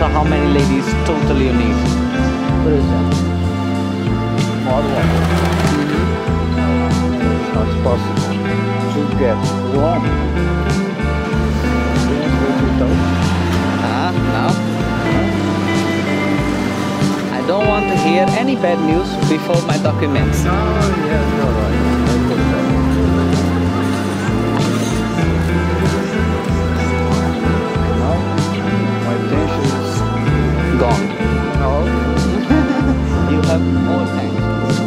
So how many ladies total you need? Por exemplo, more one. It's not possible to get one. No. I don't want to hear any bad news before my documents. No, yes, you're right. Now, my attention is Gone. no. You have more time.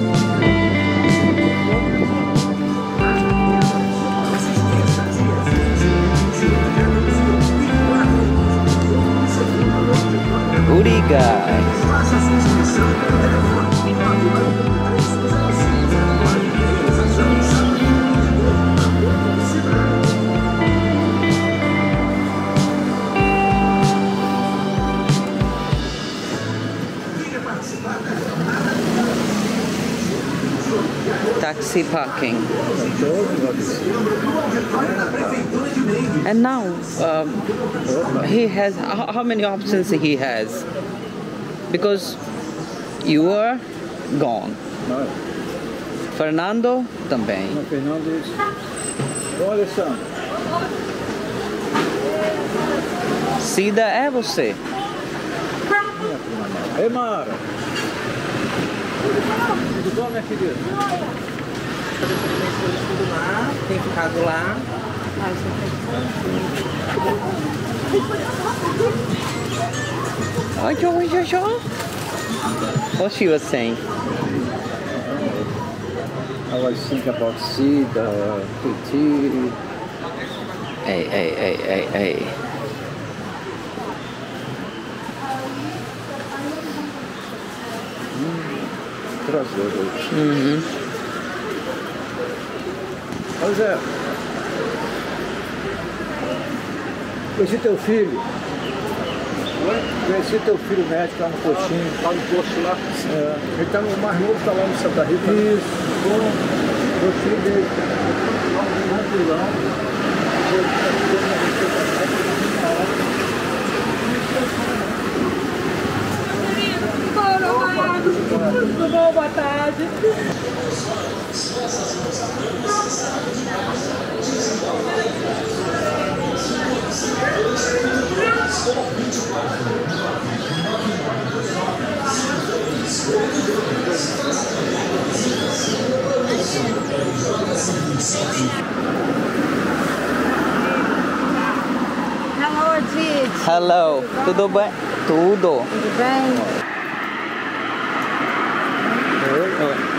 Goodie guys. Taxi parking. And now he has how many options he has? Because you are gone. No. Fernando também. No, Fernando is. Ô, Alessandro. Cida é você. Ei, Mara. Tudo bom, minha querida? Tem ficado lá. What she was saying? I was thinking about Cida, PT. Hey. Traseiro. Ô Zé, conheci teu filho. Conheci teu filho médico lá no postinho. Lá no posto lá. É. Ele tá no mais novo, tá lá no Santa Rita. Isso. Gostei dele. Tudo bom, boa tarde. Hello, Didi. Hello. Tudo bem? Tudo. Tudo bem? Oi.